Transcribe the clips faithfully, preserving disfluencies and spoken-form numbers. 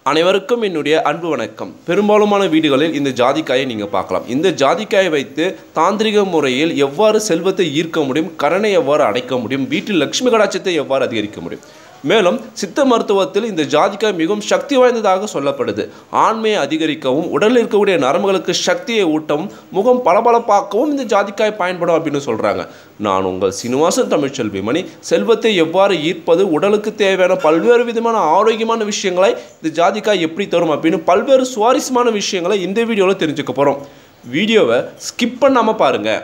அனைவருக்கும் என்னுடைய அன்பு வணக்கம். பெரும்பாலுமான வீடுகளில் இந்த ஜாதிக்காயை நீங்கள் பார்க்கலாம். இந்த ஜாதிக்காயை வைத்து தாந்திரிக முறையில் எவ்வாறு செல்வத்தை ஈர்க்க முடியும், கடனை எவ்வாறு அடைக்க முடியும், வீட்டில் லட்சுமி கடாட்சத்தை எவ்வாறு அதிகரிக்க முடியும். மேலும் சித்த மருத்துவத்தில் இந்த ஜாதிக்காய் மிகவும் சக்தி வாய்ந்ததாக சொல்லப்படுது. ஆண்மையை அதிகரிக்கவும், உடலில் இருக்கக்கூடிய நரம்புகளுக்கு சக்தியை ஊட்டவும், முகம் பளபளப்பாக்கவும் இந்த ஜாதிக்காய் பயன்படும் அப்படின்னு சொல்கிறாங்க. நான் உங்கள் சீனிவாசன் தமிழ்ச்செல்வி மணி. செல்வத்தை எவ்வாறு ஈர்ப்பது, உடலுக்கு தேவையான பல்வேறு விதமான ஆரோக்கியமான விஷயங்களை இந்த ஜாதிக்காய் எப்படி தரும் அப்படின்னு பல்வேறு சுவாரஸ்யமான விஷயங்களை இந்த வீடியோவில் தெரிஞ்சுக்க போகிறோம். வீடியோவை ஸ்கிப் பண்ணாமல் பாருங்கள்.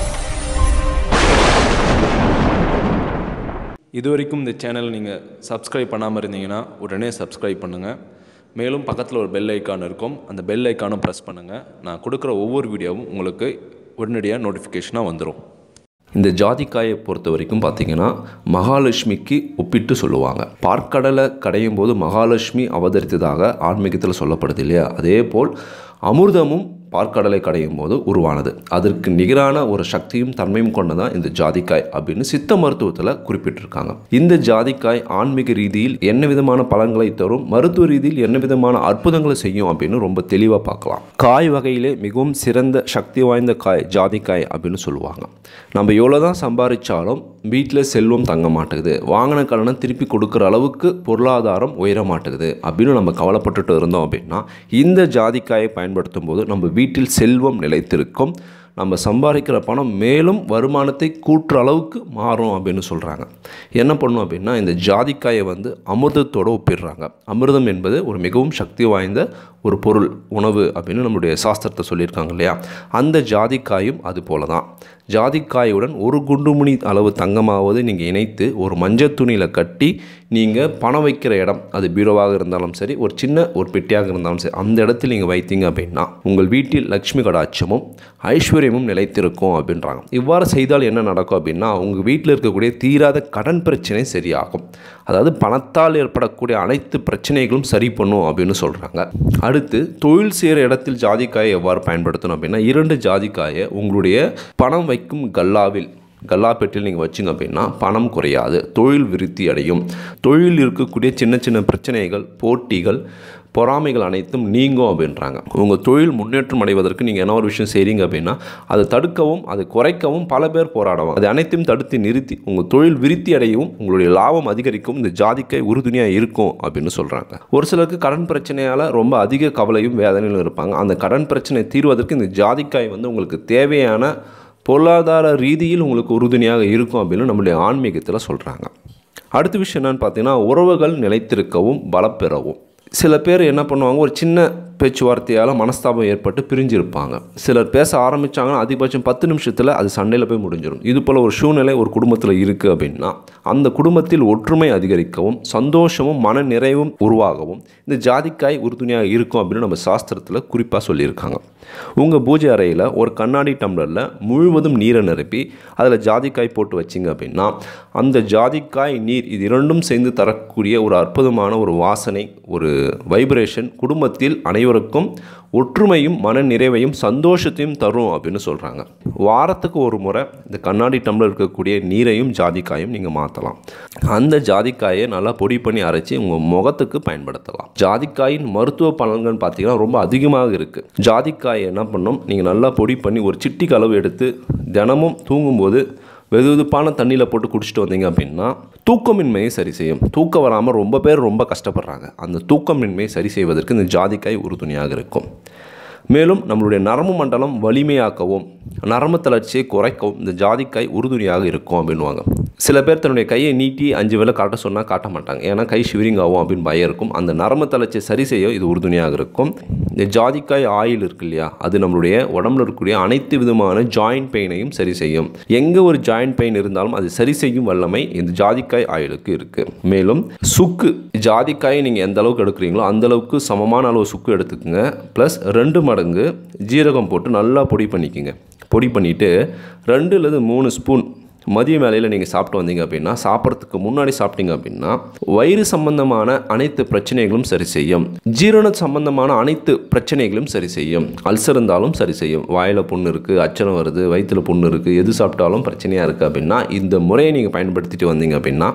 இது வரைக்கும் இந்த சேனல் நீங்கள் சப்ஸ்கிரைப் பண்ணாமல் இருந்தீங்கன்னா உடனே சப்ஸ்கிரைப் பண்ணுங்கள். மேலும் பக்கத்தில் ஒரு பெல் ஐக்கான் இருக்கும், அந்த பெல் ஐக்கானும் ப்ரெஸ் பண்ணுங்கள். நான் கொடுக்குற ஒவ்வொரு வீடியோவும் உங்களுக்கு உடனடியாக நோட்டிஃபிகேஷனாக வந்துடும். இந்த ஜாதிக்காயை பொறுத்த வரைக்கும் பார்த்திங்கன்னா மகாலட்சுமிக்கு ஒப்பிட்டு சொல்லுவாங்க. பார்க்கடலை கடையும் போது மகாலட்சுமி அவதரித்ததாக ஆன்மீகத்தில் சொல்லப்படுது இல்லையா? அதே போல் அமிர்தமும் பார்க்கடலை கடையும் போது உருவானது. அதற்கு நிகரான ஒரு சக்தியும் தன்மையும் கொண்டதான் இந்த ஜாதிக்காய் அப்படின்னு சித்த மருத்துவத்தில் குறிப்பிட்டிருக்காங்க. இந்த ஜாதிக்காய் ஆன்மீக ரீதியில் என்ன விதமான பலன்களை தரும், மருத்துவ ரீதியில் என்ன விதமான அற்புதங்களை செய்யும் அப்படின்னு ரொம்ப தெளிவாக பார்க்கலாம். காய் வகையிலே மிகவும் சிறந்த சக்தி வாய்ந்த காய் ஜாதிக்காய் அப்படின்னு சொல்லுவாங்க. நம்ம எவ்வளோதான் சம்பாதிச்சாலும் வீட்டில் செல்வம் தங்க மாட்டேங்குது, வாங்கின கடனை திருப்பி கொடுக்குற அளவுக்கு பொருளாதாரம் உயர மாட்டேங்குது அப்படின்னு நம்ம கவலைப்பட்டுட்டு இருந்தோம் அப்படின்னா இந்த ஜாதிக்காயை பயன்படுத்தும் போது நம்ம வீட்டில் செல்வம் நிலைத்திருக்கும். நம்ம சம்பாதிக்கிற பணம் மேலும் வருமானத்தை கூட்டுற அளவுக்கு மாறும் அப்படின்னு சொல்கிறாங்க. என்ன பண்ணும் அப்படின்னா இந்த ஜாதிக்காயை வந்து அமிர்தத்தோடு ஒப்பிடுறாங்க. அமிர்தம் என்பது ஒரு மிகவும் சக்தி வாய்ந்த ஒரு பொருள், உணவு அப்படின்னு நம்மளுடைய சாஸ்திரத்தை சொல்லியிருக்காங்க இல்லையா? அந்த ஜாதிக்காயும் அது போல தான். ஜாதிக்காயுடன் ஒரு குண்டுமணி அளவு தங்கமாவது நீங்கள் இணைத்து ஒரு மஞ்சள் துணியில் கட்டி நீங்கள் பணம் வைக்கிற இடம், அது பீரோவாக இருந்தாலும் சரி, ஒரு சின்ன ஒரு பெட்டியாக இருந்தாலும் சரி, அந்த இடத்தில் நீங்கள் வைத்தீங்க அப்படின்னா உங்கள் வீட்டில் லக்ஷ்மி கடாட்சமும் ஐஸ்வர்யமும் நிலைத்திருக்கும் அப்படின்றாங்க. இவ்வாறு செய்தால் என்ன நடக்கும் அப்படின்னா உங்கள் வீட்டில் இருக்கக்கூடிய தீராத கடன் பிரச்சனை சரியாகும். அதாவது பணத்தால் ஏற்படக்கூடிய அனைத்து பிரச்சனைகளும் சரி பண்ணும் அப்படின்னு சொல்கிறாங்க. அடுத்து தொழில் செய்கிற இடத்தில் ஜாதிக்காயை எவ்வாறு பயன்படுத்தணும் அப்படின்னா இரண்டு ஜாதிக்காயை உங்களுடைய பணம் வைக்கும் கல்லாவில் கல்லாப்பேட்டில் நீங்கள் வச்சிங்க அப்படின்னா பணம் குறையாது, தொழில் விருத்தி அடையும். தொழில் இருக்கக்கூடிய சின்ன சின்ன பிரச்சனைகள், போட்டிகள், பொறாமைகள் அனைத்தும் நீங்கும் அப்படின்றாங்க. உங்கள் தொழில் முன்னேற்றம் அடைவதற்கு நீங்கள் என்ன ஒரு விஷயம் செய்கிறீங்க அப்படின்னா அதை தடுக்கவும் அதை குறைக்கவும் பல பேர் போராடுவாங்க. அது அனைத்தையும் தடுத்து நிறுத்தி உங்கள் தொழில் விருத்தி அடையவும் உங்களுடைய லாபம் அதிகரிக்கும் இந்த ஜாதிக்காய் உறுதுணையாக இருக்கும் அப்படின்னு சொல்கிறாங்க. ஒரு சிலருக்கு கடன் பிரச்சனையால் ரொம்ப அதிக கவலையும் வேதனையிலும் இருப்பாங்க. அந்த கடன் பிரச்சனை தீர்வதற்கு இந்த ஜாதிக்காய் வந்து உங்களுக்கு தேவையான பொருளாதார ரீதியில் உங்களுக்கு உறுதுணையாக இருக்கும் அப்படின்னு நம்மளுடைய ஆன்மீகத்தில் சொல்கிறாங்க. அடுத்த விஷயம் என்னென்னு பார்த்தீங்கன்னா உறவுகள் நிலைத்திருக்கவும் பலப்பெறவும். சில பேர் என்ன பண்ணுவாங்க, ஒரு சின்ன பேச்சுவார்த்தையால் மனஸ்தாபம் ஏற்பட்டு பிரிஞ்சிருப்பாங்க. சிலர் பேச ஆரம்பித்தாங்கன்னா அதிகபட்சம் பத்து நிமிஷத்தில் அது சண்டையில் போய் முடிஞ்சிடும். இது போல் ஒரு சூழ்நிலை ஒரு குடும்பத்தில் இருக்குது அப்படின்னா அந்த குடும்பத்தில் ஒற்றுமை அதிகரிக்கவும் சந்தோஷமும் மன நிறைவும் உருவாகவும் இந்த ஜாதிக்காய் உறுதுணையாக இருக்கும் அப்படின்னு நம்ம சாஸ்திரத்தில் குறிப்பாக சொல்லியிருக்காங்க. உங்கள் பூஜை அறையில் ஒரு கண்ணாடி டம்ளரில் முழுவதும் நீரை நிரப்பி அதில் ஜாதிக்காய் போட்டு வச்சிங்க அப்படின்னா அந்த ஜாதிக்காய் நீர் இது இரண்டும் சேர்ந்து தரக்கூடிய ஒரு அற்புதமான ஒரு வாசனை, ஒரு வைப்ரேஷன் குடும்பத்தில் அனைவருக்கும் ஒற்றுமையும் மன நிறைவையும் சந்தோஷத்தையும் தரும் அப்படின்னு சொல்கிறாங்க. வாரத்துக்கு ஒரு முறை இந்த கண்ணாடி டம்ளர் இருக்கக்கூடிய நீரையும் ஜாதிக்காயும் நீங்கள் மாற்றலாம். அந்த ஜாதிக்காயை நல்லா பொடி பண்ணி அரைச்சி உங்கள் முகத்துக்கு பயன்படுத்தலாம். ஜாதிக்காயின் மருத்துவ பலன்கள் பார்த்தீங்கன்னா ரொம்ப அதிகமாக இருக்குது. ஜாதிக்காயை என்ன பண்ணணும், நீங்கள் நல்லா பொடி பண்ணி ஒரு சிட்டிக்கு அளவு எடுத்து தினமும் தூங்கும்போது வெது வெதுப்பான தண்ணியில் போட்டு குடிச்சிட்டு வந்தீங்க அப்படின்னா தூக்கமின்மையை சரி செய்யும். தூக்கம் வராமல் ரொம்ப பேர் ரொம்ப கஷ்டப்படுறாங்க. அந்த தூக்கமின்மையை சரி செய்வதற்கு இந்த ஜாதிக்காய் உறுதுணையாக இருக்கும். மேலும் நம்மளுடைய நரம்பு மண்டலம் வலிமையாக்கவும் நரம்பு தளர்ச்சியை குறைக்கவும் இந்த ஜாதிக்காய் உறுதுணையாக இருக்கும் அப்படின்வாங்க. சில பேர் தன்னுடைய கையை நீட்டி அஞ்சு வேலை காட்ட சொன்னால் காட்ட மாட்டாங்க, ஏன்னா கை ஷிவரிங் ஆகும் அப்படின்னு பயம் இருக்கும். அந்த நரம்பு தளர்ச்சியை சரி செய்ய இது உறுதுணையாக இருக்கும். இந்த ஜாதிக்காய் ஆயில் இருக்கு இல்லையா, அது நம்மளுடைய உடம்புல இருக்கக்கூடிய அனைத்து விதமான ஜாயிண்ட் பெயினையும் சரி செய்யும். எங்கே ஒரு ஜாயிண்ட் பெயின் இருந்தாலும் அது சரி செய்யும் வல்லமை இந்த ஜாதிக்காய் ஆயிலுக்கு இருக்குது. மேலும் சுக்கு, ஜாதிக்காயை நீங்கள் எந்த அளவுக்கு எடுக்கிறீங்களோ அந்த அளவுக்கு சமமான அளவு சுக்கு எடுத்துக்கோங்க. ப்ளஸ் ரெண்டு மடங்கு ஜீரகம் போட்டு நல்லா பொடி பண்ணிக்கோங்க. பொடி பண்ணிவிட்டு ரெண்டு அல்லது மூணு ஸ்பூன் மதிய வேளையில் நீங்கள் சாப்பிட்டு வந்தீங்க அப்படின்னா சாப்பிட்றதுக்கு முன்னாடி சாப்பிட்டீங்க அப்படின்னா வயிறு சம்பந்தமான அனைத்து பிரச்சனைகளும் சரி செய்யும். ஜீரண சம்பந்தமான அனைத்து பிரச்சனைகளும் சரி செய்யும். அல்சர் இருந்தாலும் சரி செய்யும். வாயில் புண்ணு இருக்குது, அச்சனம் வருது, வயிற்றில் புண்ணு இருக்குது, எது சாப்பிட்டாலும் பிரச்சனையாக இருக்குது அப்படின்னா இந்த முறையை நீங்கள் பயன்படுத்திட்டு வந்தீங்க அப்படின்னா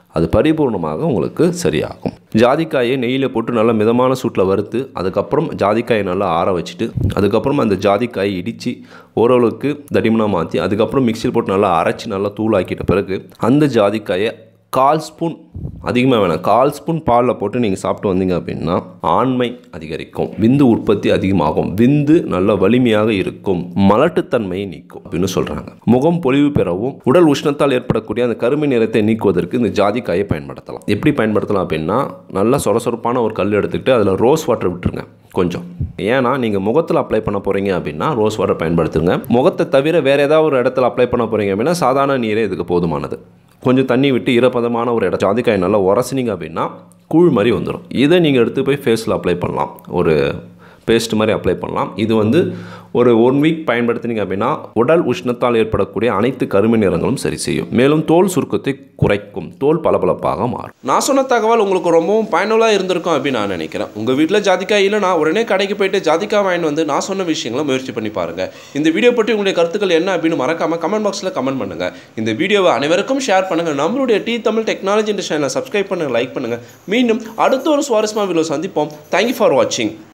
அது பரிபூர்ணமாக உங்களுக்கு சரியாகும். ஜாதிக்காயை நெய்யில் போட்டு நல்லா மிதமான சூட்டில் வறுத்து அதுக்கப்புறம் ஜாதிக்காயை நல்லா ஆற வச்சுட்டு அதுக்கப்புறம் அந்த ஜாதிக்காயை இடித்து ஓரளவுக்கு தடிமனாக மாற்றி அதுக்கப்புறம் மிக்சியில் போட்டு நல்லா அரைச்சி நல்லா தூளாக்கிட்ட பிறகு அந்த ஜாதிக்காயை கால் ஸ்பூன், அதிகமாக வேணாம், கால் ஸ்பூன் பாலில் போட்டு நீங்கள் சாப்பிட்டு வந்தீங்க அப்படின்னா ஆண்மை அதிகரிக்கும், விந்து உற்பத்தி அதிகமாகும், விந்து நல்ல வலிமையாக இருக்கும், மலட்டுத்தன்மையை நீக்கும் அப்படின்னு சொல்கிறாங்க. முகம் பொலிவு பெறவும் உடல் உஷ்ணத்தால் ஏற்படக்கூடிய அந்த கருமை நிறத்தை நீக்குவதற்கு இந்த ஜாதிக்காயை பயன்படுத்தலாம். எப்படி பயன்படுத்தலாம் அப்படின்னா நல்லா சொரசொரப்பான ஒரு கல் எடுத்துக்கிட்டு அதில் ரோஸ் வாட்டர் விட்டுருங்க கொஞ்சம். ஏன்னா நீங்கள் முகத்தில் அப்ளை பண்ண போகிறீங்க அப்படின்னா ரோஸ் வாட்டர் பயன்படுத்துங்க. முகத்தை தவிர வேறு ஏதாவது ஒரு இடத்துல அப்ளை பண்ண போகிறீங்க அப்படின்னா சாதாரண நீரே இதுக்கு போதுமானது. கொஞ்சம் தண்ணி விட்டு ஈரப்பதமான ஒரு இடம் ஜாதிக்காய் நல்லா உரசினிங்க அப்படின்னா கூழ் மாதிரி வந்துடும். இதை நீங்கள் எடுத்து போய் ஃபேஸில் அப்ளை பண்ணலாம், ஒரு பேஸ்ட் மாதிரி அப்ளை பண்ணலாம். இது வந்து ஒரு ஒன் வீக் பயன்படுத்தினீங்க அப்படின்னா உடல் உஷ்ணத்தால் ஏற்படக்கூடிய அனைத்து கருமை நிறங்களும் சரி செய்யும். மேலும் தோல் சுருக்கத்தை குறைக்கும், தோல் பளபளப்பாக மாறும். நான் சொன்ன தகவல் உங்களுக்கு ரொம்பவும் பயனுள்ளதாக இருந்திருக்கும் அப்படின்னு நான் நினைக்கிறேன். உங்கள் வீட்டில் ஜாதிக்காய் இல்லைனா உடனே கடைக்கு போயிட்டு ஜாதிக்காய் வாங்கிட்டு வந்து நான் சொன்ன விஷயங்களை முயற்சி பண்ணி பாருங்கள். இந்த வீடியோ பற்றி உங்களுடைய கருத்துக்கள் என்ன அப்படின்னு மறக்காமல் கமெண்ட் பாக்ஸில் கமெண்ட் பண்ணுங்கள். இந்த வீடியோவை அனைவருக்கும் ஷேர் பண்ணுங்கள். நம்மளுடைய டி தமிழ் டெக்னாலஜி இந்த சேனலை சப்ஸ்கிரைப் பண்ணுங்கள், லைக் பண்ணுங்கள். மீண்டும் அடுத்த ஒரு சுவாரஸ்யமான வீடியோ சந்திப்போம். தேங்க்யூ ஃபார் வாட்சிங்.